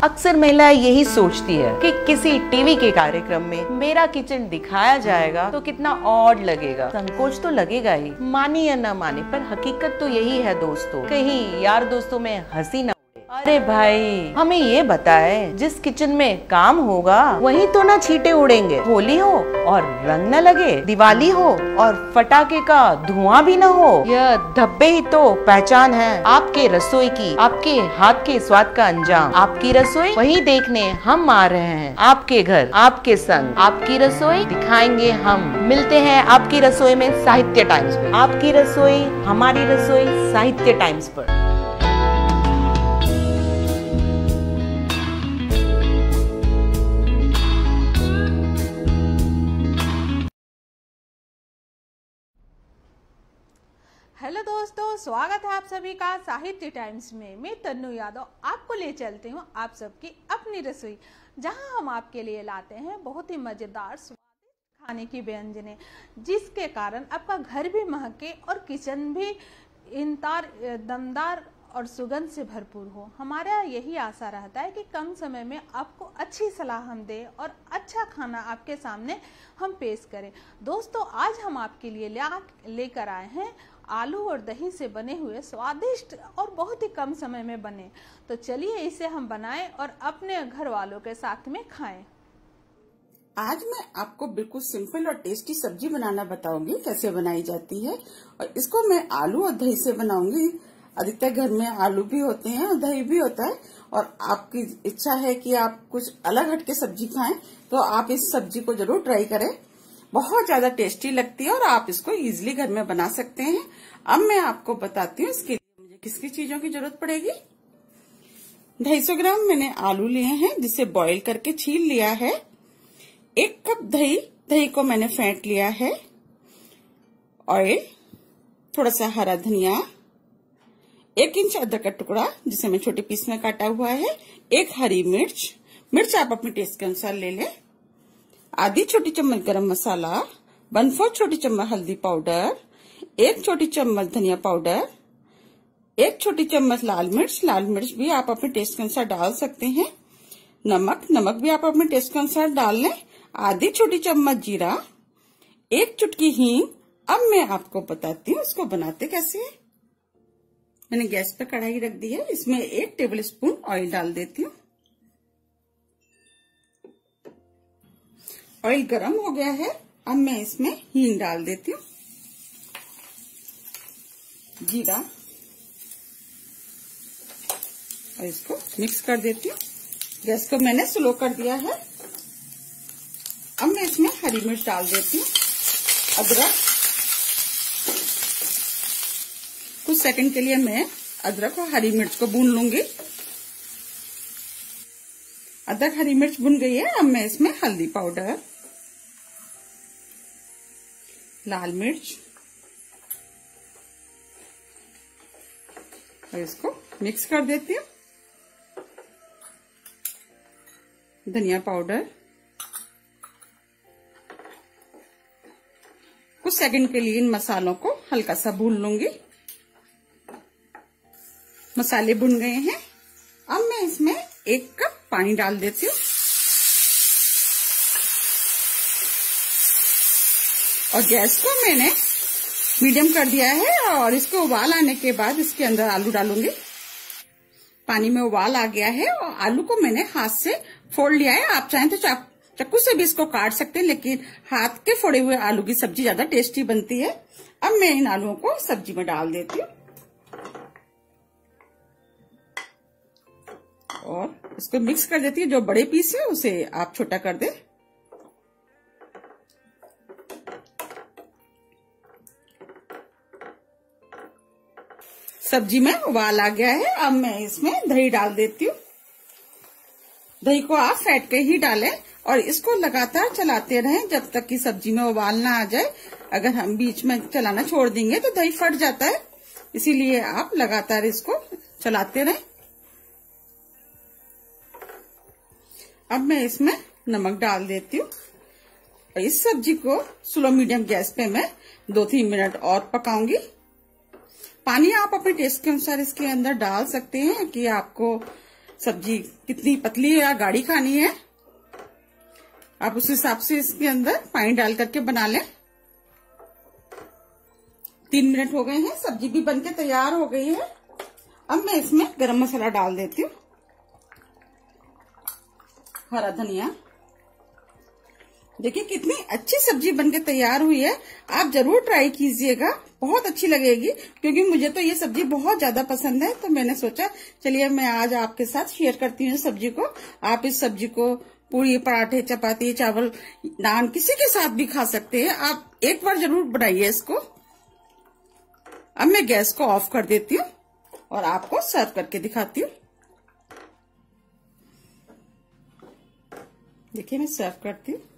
अक्सर महिलाएं यही सोचती है कि किसी टीवी के कार्यक्रम में मेरा किचन दिखाया जाएगा तो कितना ऑड लगेगा, संकोच तो लगेगा ही, माने या ना माने, पर हकीकत तो यही है दोस्तों। कहीं यार दोस्तों में हंसी ना। अरे भाई, हमें ये बताए, जिस किचन में काम होगा वहीं तो ना छींटे उड़ेंगे, होली हो और रंग न लगे, दिवाली हो और पटाखे का धुआं भी न हो। यह धब्बे ही तो पहचान है आपके रसोई की, आपके हाथ के स्वाद का अंजाम। आपकी रसोई वही देखने हम आ रहे हैं, आपके घर, आपके संग। आपकी रसोई दिखाएंगे हम। मिलते हैं आपकी रसोई में साहित्य टाइम्स पे। आपकी रसोई, हमारी रसोई, साहित्य टाइम्स पर। हेलो दोस्तों, स्वागत है आप सभी का साहित्य टाइम्स में। मैं तन्नू यादव आपको ले चलती हूँ आप सबकी अपनी रसोई, जहां हम आपके लिए लाते हैं बहुत ही मज़ेदार स्वादिष्ट खाने की व्यंजनें, जिसके कारण आपका घर भी महके और किचन भी दमदार और सुगंध से भरपूर हो। हमारा यही आशा रहता है कि कम समय में आपको अच्छी सलाह हम दें और अच्छा खाना आपके सामने हम पेश करें। दोस्तों, आज हम आपके लिए लेकर आए हैं आलू और दही से बने हुए स्वादिष्ट और बहुत ही कम समय में बने। तो चलिए इसे हम बनाएं और अपने घर वालों के साथ में खाएं। आज मैं आपको बिल्कुल सिंपल और टेस्टी सब्जी बनाना बताऊंगी, कैसे बनाई जाती है। और इसको मैं आलू और दही से बनाऊंगी। अधिकतर घर में आलू भी होते हैं और दही भी होता है, और आपकी इच्छा है कि आप कुछ अलग हटके सब्जी खाएं तो आप इस सब्जी को जरूर ट्राई करें। बहुत ज्यादा टेस्टी लगती है और आप इसको इजीली घर में बना सकते हैं। अब मैं आपको बताती हूँ इसके लिए मुझे किस किस चीजों की जरूरत पड़ेगी। 250 ग्राम मैंने आलू लिए हैं, जिसे बॉईल करके छील लिया है। 1 कप दही को मैंने फेंट लिया है। ऑयल, थोड़ा सा हरा धनिया, 1 इंच अदरक का टुकड़ा जिसे मैं छोटे पीस में काटा हुआ है, 1 हरी मिर्च आप अपने टेस्ट के अनुसार ले लें, आधी छोटी चम्मच गरम मसाला, 1/4 छोटी चम्मच हल्दी पाउडर, 1 छोटी चम्मच धनिया पाउडर, 1 छोटी चम्मच लाल मिर्च भी आप अपने टेस्ट के अनुसार डाल सकते हैं। नमक भी आप अपने टेस्ट के अनुसार डाल लें, आधी छोटी चम्मच जीरा, 1 चुटकी हींग। अब मैं आपको बताती हूँ इसको बनाते कैसे है। मैंने गैस पे कढ़ाई रख दी है, इसमें 1 टेबल स्पून ऑयल डाल देती हूँ। ऑयल गरम हो गया है, अब मैं इसमें हींग डाल देती हूँ, जीरा, और इसको मिक्स कर देती हूँ। गैस को मैंने स्लो कर दिया है। अब मैं इसमें हरी मिर्च डाल देती हूँ, अदरक। कुछ सेकंड के लिए मैं अदरक और हरी मिर्च को भून लूंगी। अदरक हरी मिर्च भुन गई है। अब मैं इसमें हल्दी पाउडर, लाल मिर्च, और इसको मिक्स कर देती हूँ। धनिया पाउडर, कुछ सेकंड के लिए इन मसालों को हल्का सा भून लूंगी। मसाले भुन गए हैं। अब मैं इसमें 1 कप पानी डाल देती हूँ, और गैस को मैंने मीडियम कर दिया है, और इसको उबाल आने के बाद इसके अंदर आलू डालूंगी। पानी में उबाल आ गया है और आलू को मैंने हाथ से फोड़ लिया है। आप चाहें तो चाकू से भी इसको काट सकते हैं, लेकिन हाथ के फोड़े हुए आलू की सब्जी ज्यादा टेस्टी बनती है। अब मैं इन आलूओं को सब्जी में डाल देती हूँ और इसको मिक्स कर देती हूँ। जो बड़े पीस है उसे आप छोटा कर दें। सब्जी में उबाल आ गया है। अब मैं इसमें दही डाल देती हूँ। दही को आप फेंट के ही डालें और इसको लगातार चलाते रहें जब तक कि सब्जी में उबाल ना आ जाए। अगर हम बीच में चलाना छोड़ देंगे तो दही फट जाता है, इसीलिए आप लगातार इसको चलाते रहें। अब मैं इसमें नमक डाल देती हूँ। इस सब्जी को स्लो मीडियम गैस पे मैं 2-3 मिनट और पकाऊंगी। पानी आप अपने टेस्ट के अनुसार इसके अंदर डाल सकते हैं कि आपको सब्जी कितनी पतली या गाढ़ी खानी है, आप उस हिसाब से इसके अंदर पानी डाल करके बना लें। 3 मिनट हो गए हैं, सब्जी भी बनके तैयार हो गई है। अब मैं इसमें गरम मसाला डाल देती हूँ, हरा धनिया। देखिए कितनी अच्छी सब्जी बनके तैयार हुई है। आप जरूर ट्राई कीजिएगा, बहुत अच्छी लगेगी, क्योंकि मुझे तो ये सब्जी बहुत ज्यादा पसंद है। तो मैंने सोचा चलिए मैं आज आपके साथ शेयर करती हूँ सब्जी को। आप इस सब्जी को पूरी, पराठे, चपाती, चावल, नान किसी के साथ भी खा सकते हैं। आप एक बार जरूर बनाइए इसको। अब मैं गैस को ऑफ कर देती हूँ और आपको सर्व करके दिखाती हूँ। देखिए मैं सर्व करती हूँ।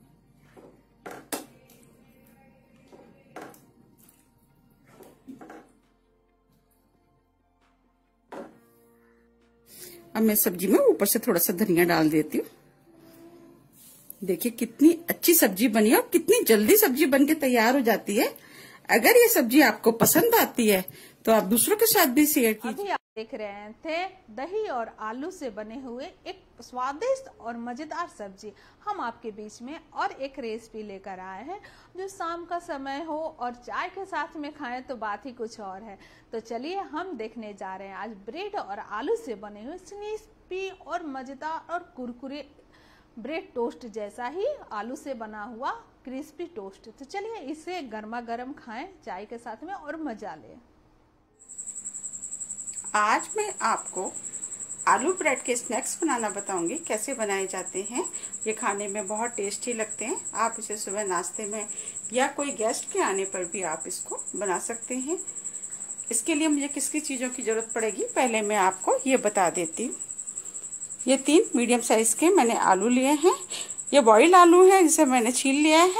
अब मैं सब्जी में ऊपर से थोड़ा सा धनिया डाल देती हूँ। देखिए कितनी अच्छी सब्जी बनी है और कितनी जल्दी सब्जी बनके तैयार हो जाती है। अगर ये सब्जी आपको पसंद आती है तो आप दूसरों के साथ भी शेयर कीजिए। अभी आप देख रहे थे दही और आलू से बने हुए एक स्वादिष्ट और मजेदार सब्जी। हम आपके बीच में और एक रेसिपी लेकर आए हैं जो शाम का समय हो और चाय के साथ में खाएं तो बात ही कुछ और है। तो चलिए हम देखने जा रहे हैं आज ब्रेड और आलू से बने हुए क्रिस्पी और मजेदार और कुरकुरे ब्रेड टोस्ट जैसा ही आलू से बना हुआ क्रिस्पी टोस्ट। तो चलिए इसे गर्मा गर्म खाएं चाय के साथ में और मजा लें। आज मैं आपको आलू ब्रेड के स्नैक्स बनाना बताऊंगी, कैसे बनाए जाते हैं। ये खाने में बहुत टेस्टी लगते हैं। आप इसे सुबह नाश्ते में या कोई गेस्ट के आने पर भी आप इसको बना सकते हैं। इसके लिए मुझे किसकी चीज़ों की ज़रूरत पड़ेगी पहले मैं आपको ये बता देती हूँ। ये 3 मीडियम साइज के मैंने आलू लिए हैं। ये बॉइल्ड आलू है जिसे मैंने छील लिया है।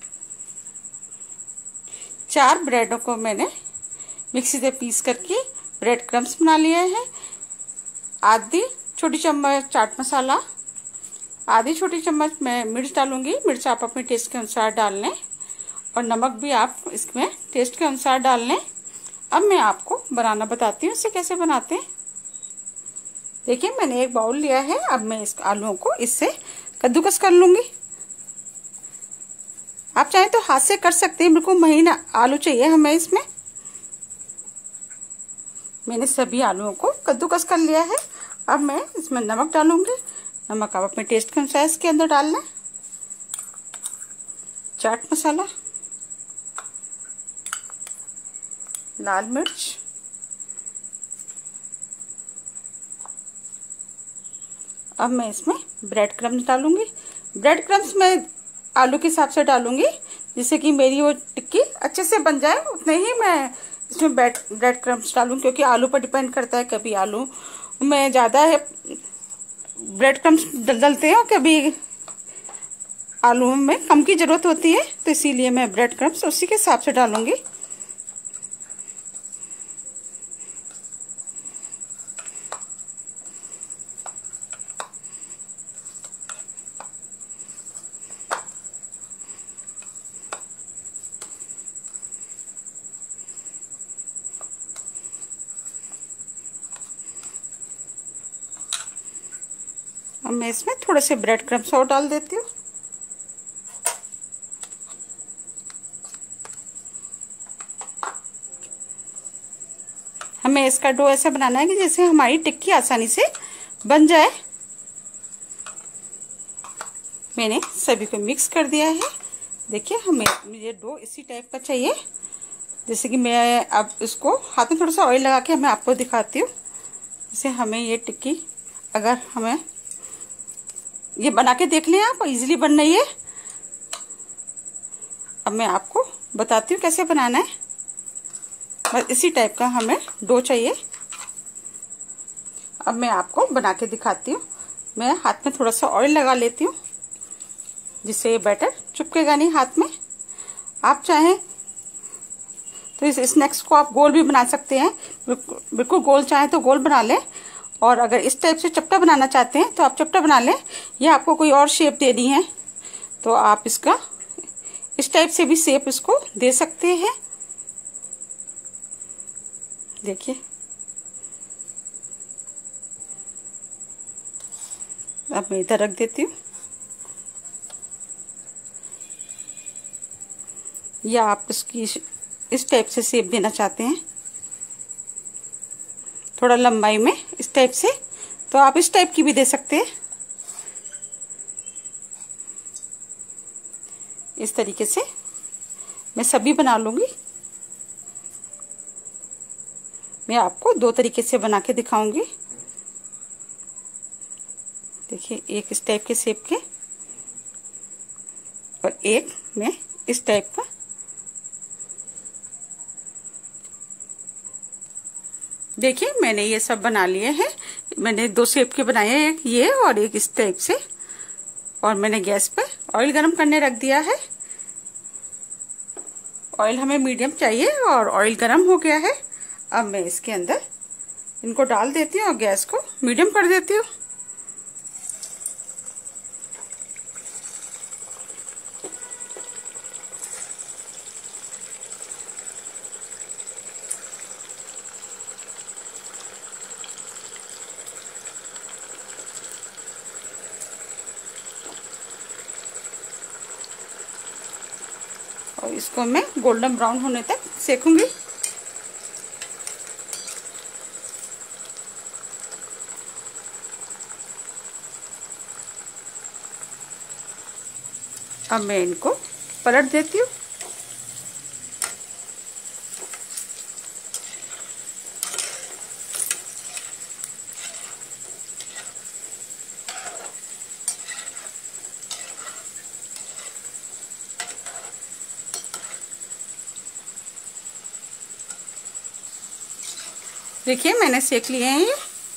4 ब्रेडों को मैंने मिक्सी से पीस करके ब्रेड क्रम्स बना लिए हैं। आधी छोटी चम्मच चाट मसाला, आधी छोटी चम्मच मैं मिर्च डालूंगी। मिर्च आप अपने टेस्ट के अनुसार डाल लें और नमक भी आप इसमें टेस्ट के अनुसार डाल लें। अब मैं आपको बनाना बताती हूँ इसे कैसे बनाते हैं। देखिए मैंने एक बाउल लिया है। अब मैं इस आलूओं को इससे कद्दूकस कर लूंगी। आप चाहें तो हाथ से कर सकते हैं, बिल्कुल महीन आलू चाहिए हमें इसमें। मैंने सभी आलूओं को कद्दूकस कर लिया है। अब मैं इसमें नमक डालूंगी। नमक आप अपने टेस्ट के अनुसार इसके अंदर डाल लें। चाट मसाला, लाल मिर्च, अब मैं इसमें ब्रेड क्रम्स डालूंगी। ब्रेड क्रम्स मैं आलू के हिसाब से डालूंगी, जिससे कि मेरी वो टिक्की अच्छे से बन जाए। उतने ही मैं इसमें ब्रेड क्रम्स डालूंगी, क्योंकि आलू पर डिपेंड करता है। कभी आलू में ज़्यादा है ब्रेड क्रम्स डलते हैं और कभी आलू में कम की ज़रूरत होती है, तो इसीलिए मैं ब्रेड क्रम्स उसी के हिसाब से डालूंगी। अब मैं इसमें थोड़े से ब्रेड क्रम्स और डाल देती हूँ। हमें इसका डो ऐसा बनाना है कि जैसे हमारी टिक्की आसानी से बन जाए। मैंने सभी को मिक्स कर दिया है। देखिए हमें मुझे डो इसी टाइप का चाहिए। जैसे कि मैं अब इसको हाथ में थोड़ा सा ऑयल लगा के मैं आपको दिखाती हूँ। जैसे हमें ये टिक्की, अगर हमें ये बना के देख लें आप, इजीली बन रही है। अब मैं आपको बताती हूँ कैसे बनाना है। बस इसी टाइप का हमें डो चाहिए। अब मैं आपको बना के दिखाती हूँ। मैं हाथ में थोड़ा सा ऑयल लगा लेती हूँ, जिससे ये बैटर चिपकेगा नहीं हाथ में। आप चाहें तो इस स्नैक्स को आप गोल भी बना सकते हैं। बिल्कुल गोल चाहें तो गोल बना लें, और अगर इस टाइप से चपटा बनाना चाहते हैं तो आप चपटा बना लें। या आपको कोई और शेप देनी है तो आप इसका इस टाइप से भी शेप इसको दे सकते हैं। देखिए अब मैं इधर रख देती हूँ। या आप इसकी इस टाइप से शेप देना चाहते हैं, थोड़ा लंबाई में इस टाइप से, तो आप इस टाइप की भी दे सकते हैं। इस तरीके से मैं सभी बना लूँगी। मैं आपको दो तरीके से बना के दिखाऊंगी। देखिए, एक इस टाइप के शेप के और एक में इस टाइप का। देखिए, मैंने ये सब बना लिए हैं। मैंने दो शेप के बनाए हैं, एक ये और एक इस टाइप से। और मैंने गैस पे ऑयल गरम करने रख दिया है। ऑयल हमें मीडियम चाहिए और ऑयल गरम हो गया है। अब मैं इसके अंदर इनको डाल देती हूँ और गैस को मीडियम कर देती हूँ। और इसको मैं गोल्डन ब्राउन होने तक सेकूंगी। अब मैं इनको पलट देती हूँ। देखिए, मैंने सेक लिए हैं ये।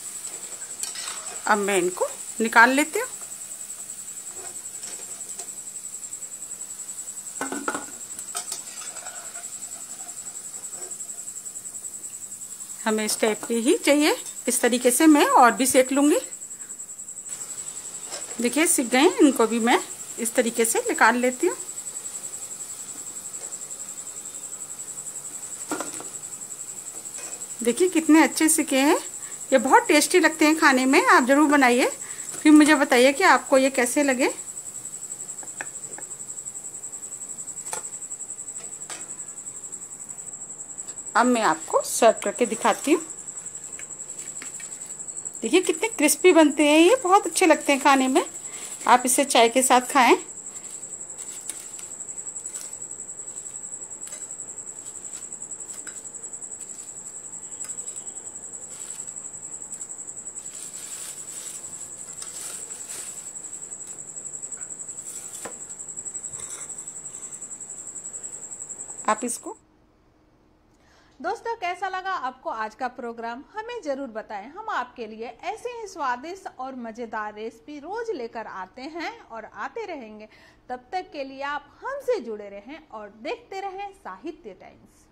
अब मैं इनको निकाल लेती हूँ। हमें इस टाइप की ही चाहिए। इस तरीके से मैं और भी सेक लूंगी। देखिए, सिक गए, इनको भी मैं इस तरीके से निकाल लेती हूँ। देखिए, कितने अच्छे सिके हैं। ये बहुत टेस्टी लगते हैं खाने में। आप जरूर बनाइए, फिर मुझे बताइए कि आपको ये कैसे लगे। अब मैं आपको सर्व करके दिखाती हूँ। देखिए, कितने क्रिस्पी बनते हैं। ये बहुत अच्छे लगते हैं खाने में। आप इसे चाय के साथ खाएं। आप इसको दोस्तों, कैसा लगा आपको आज का प्रोग्राम? हमें जरूर बताएं। हम आपके लिए ऐसे ही स्वादिष्ट और मजेदार रेसिपी रोज लेकर आते हैं और आते रहेंगे। तब तक के लिए आप हमसे जुड़े रहें और देखते रहें साहित्य टाइम्स।